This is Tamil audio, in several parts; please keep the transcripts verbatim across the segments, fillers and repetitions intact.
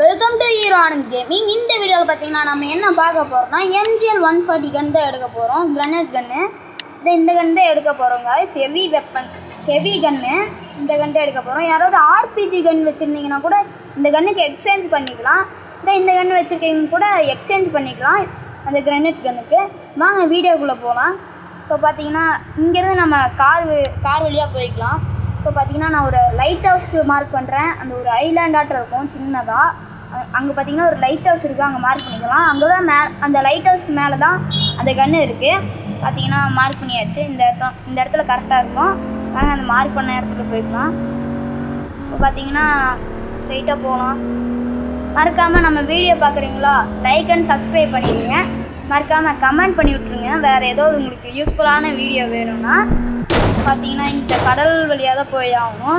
Welcome to Hero Anand Gaming. இந்த வீடியோவில் பார்த்தீங்கன்னா நம்ம என்ன பார்க்க போகிறோம்னா எம்ஜிஎல் ஒன் ஃபார்ட்டி கன் தான் எடுக்க போகிறோம். கிரனேட் கன்று இந்த இந்த கன் தான் எடுக்க போகிறோம் காய்ஸ். ஹெவி வெப்பன் ஹெவி கன்று இந்த கன் தான் எடுக்க போகிறோம். யாராவது ஆர்பிஜி கன் வச்சுருந்தீங்கன்னா கூட இந்த கன்னுக்கு எக்ஸ்சேஞ்ச் பண்ணிக்கலாம். இந்த இந்த கன்று வச்சுருக்கவங்க கூட எக்ஸ்சேஞ்ச் பண்ணிக்கலாம் அந்த கிரனேட் கன்னுக்கு. வாங்க வீடியோக்குள்ளே போகலாம். இப்போ பார்த்தீங்கன்னா இங்கேருந்து நம்ம கார் கார் வழியாக போய்க்கலாம். இப்போ பார்த்தீங்கன்னா நான் ஒரு லைட் ஹவுஸ்க்கு மார்க் பண்ணுறேன். அந்த ஒரு ஐலாண்டாட்டம் இருக்கும் சின்னதாக. அங்கே பார்த்தீங்கன்னா ஒரு லைட் ஹவுஸ் இருக்குது, அங்கே மார்க் பண்ணிக்கலாம். அங்கே தான் மே அந்த லைட் ஹவுஸ்க்கு மேலே தான் அந்த கன்று இருக்குது. பார்த்தீங்கன்னா மார்க் பண்ணியாச்சு. இந்த இடத்துல இந்த இடத்துல கரெக்டாக இருக்கும். நாங்கள் அந்த மார்க் பண்ண இடத்துக்கு போய்க்கலாம். இப்போ பார்த்தீங்கன்னா ஸ்ட்ரைட்டாக போகலாம். மறக்காமல் நம்ம வீடியோ பார்க்குறீங்களா, லைக் அண்ட் சப்ஸ்கிரைப் பண்ணிடுங்க. மறக்காமல் கமெண்ட் பண்ணி விட்ருங்க. வேறு ஏதாவது உங்களுக்கு யூஸ்ஃபுல்லான வீடியோ வேணும்னா. பார்த்தீங்கன்னா இந்த கடல் வழியாக தான் போய் ஆகணும்.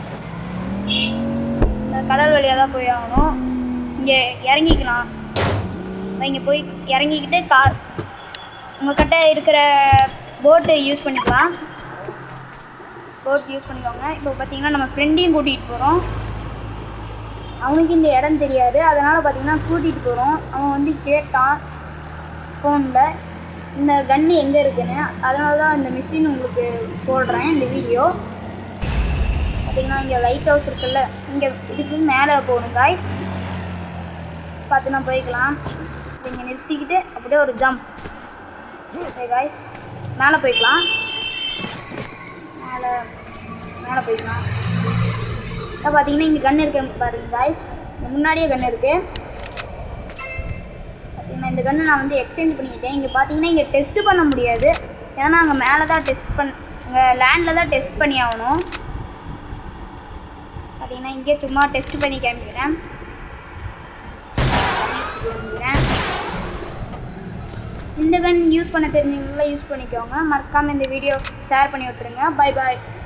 இந்த கடல் வழியாக தான் போய் ஆகணும். இங்கே இறங்கிக்கலாம். இங்கே போய் இறங்கிக்கிட்டு கார் உங்கள்கிட்ட இருக்கிற போட்டு யூஸ் பண்ணிக்கலாம். போட் யூஸ் பண்ணிக்கோங்க. இப்போ பார்த்தீங்கன்னா நம்ம ஃப்ரெண்டையும் கூட்டிகிட்டு போகிறோம். அவனுக்கு இந்த இடம் தெரியாது, அதனால் பார்த்தீங்கன்னா கூட்டிகிட்டு போகிறோம். அவன் வந்து கேட்டான் ஃபோனில் இந்த கன்று எங்கே இருக்குன்னு. அதனால தான் இந்த மிஷின் உங்களுக்கு போடுறேன் இந்த வீடியோ. பார்த்திங்கன்னா இங்கே லைட் ஹவுஸ் இருக்குல்ல, இங்கே இதுக்கு மேலே போகணும் காய்ஸ். பார்த்து நான் போய்க்கலாம். இங்கே நிறுத்திக்கிட்டு அப்படியே ஒரு ஜம்ப். ஓகே காய்ஸ், மேலே போய்க்கலாம். மேலே மேலே போய்க்கலாம். இப்போ பார்த்தீங்கன்னா இங்கே கன்று இருக்கு பாருங்க காய்ஸ். முன்னாடியே கன்று இருக்குது. இந்த கன்று நான் வந்து எக்ஸ்சேஞ்ச் பண்ணிக்கிட்டேன். இங்கே பார்த்தீங்கன்னா இங்கே டெஸ்ட் பண்ண முடியாது, ஏன்னா அங்கே மேலே தான் டெஸ்ட் பண் அங்கே லேண்டில் தான் டெஸ்ட் பண்ணி ஆகணும். பார்த்தீங்கன்னா இங்கே சும்மா டெஸ்ட் பண்ணி காமிக்கிறேன். காமிக்கிறேன் இந்த கன் யூஸ் பண்ண தெரிஞ்சவங்கள யூஸ் பண்ணிக்கோங்க. மறக்காமல் இந்த வீடியோ ஷேர் பண்ணி விட்டுருங்க. பை பாய்.